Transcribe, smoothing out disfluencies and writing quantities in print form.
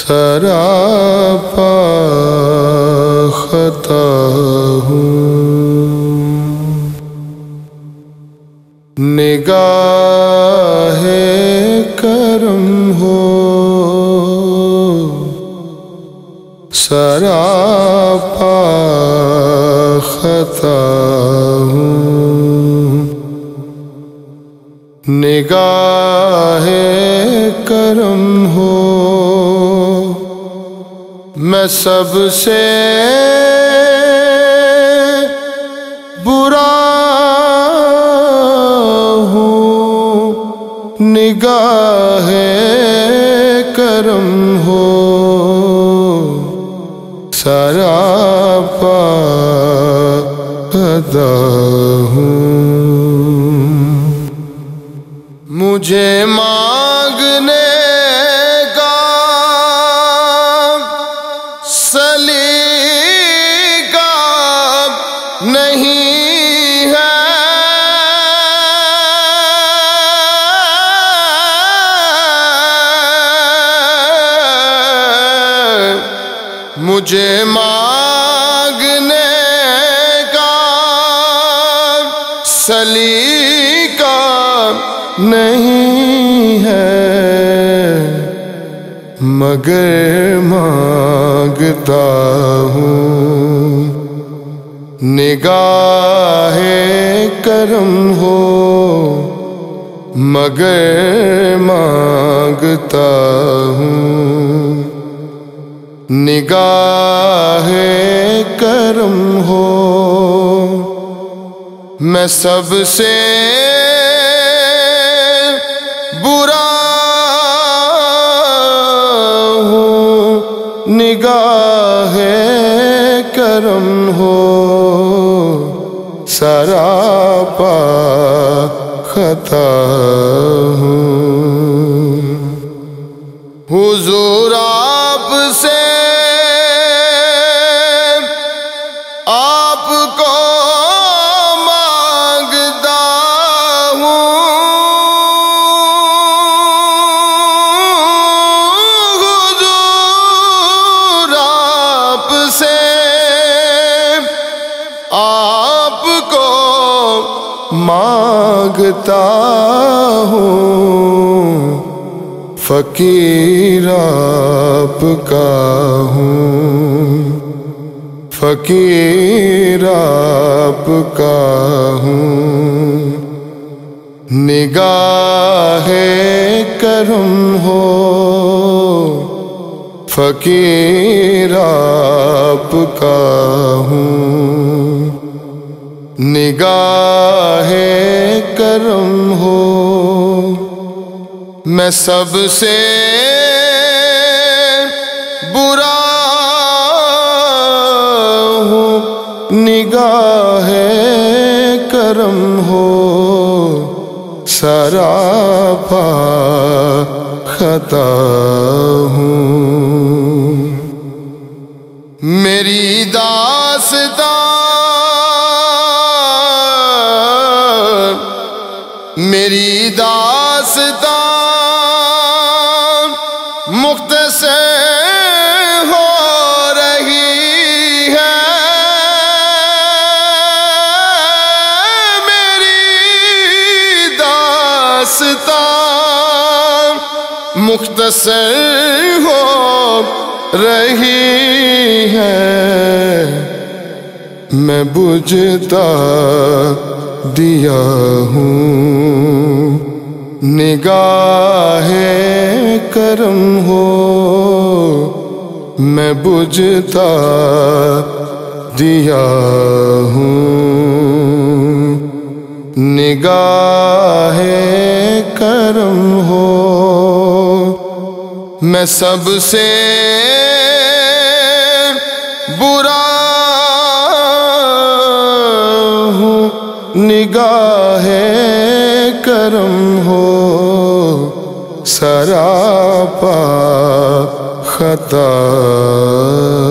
سراپا خطا ہوں، نگاہ کرم ہو سراپا خطا ہوں، نگاہ کرم ہو میں سب سے برا ہوں، نگاہ کرم ہو سراپا خطا ہوں، مجھے مانگنے کا سلیقہ نہیں ہے، مجھے مانگنے کا سلیقہ نہیں ہے، مگر مانگتا ہوں، نگاہ کرم ہو مگر مانگتا ہوں، نگاہ کرم ہو میں سب سے برا ہوں، نگاہ کرم ہو سراپا خطا ہوں، حضور آپ سے آپ کو مانگتا ہوں، حضور آپ سے آپ کو مانگتا ہوں، فقیر آپ کا ہوں، فقیر آپ کا ہوں، نگاہ کرم ہو فقیر آپ کا ہوں، نگاہ کرم ہو میں سب سے برا ہوں، نگاہ کرم ہو سراپا خطا ہوں، میری داستان میری داستان مختصر ہو رہی ہے، میری داستان مختصر ہو رہی ہے، میں بجھتا دیا ہوں، نگاہ کرم ہو میں بجھتا دیا ہوں، نگاہ کرم ہو میں سب سے برا ہوں، نگاہ کرم ہو سراپا خطا